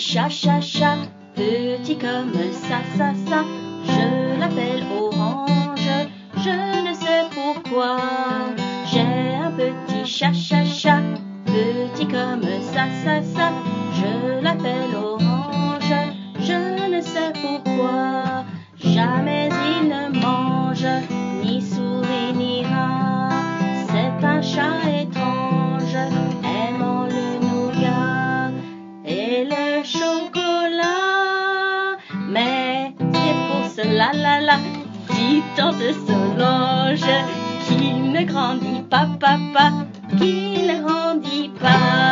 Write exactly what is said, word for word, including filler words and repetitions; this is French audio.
chat, chat, chat, petit comme ça, ça, ça. Je l'appelle Orange, je ne sais pourquoi. J'ai un petit chat, chat, chat, petit comme ça, ça, ça. Je l'appelle Orange, je ne sais pourquoi. Jamais il ne mange ni souris ni rat. C'est un chat étrange, aimant le nougat et le chocolat. Mais c'est pour cela, la, la, dit tante Solange, qu'il ne grandit pas, papa, qu'il ne grandit pas.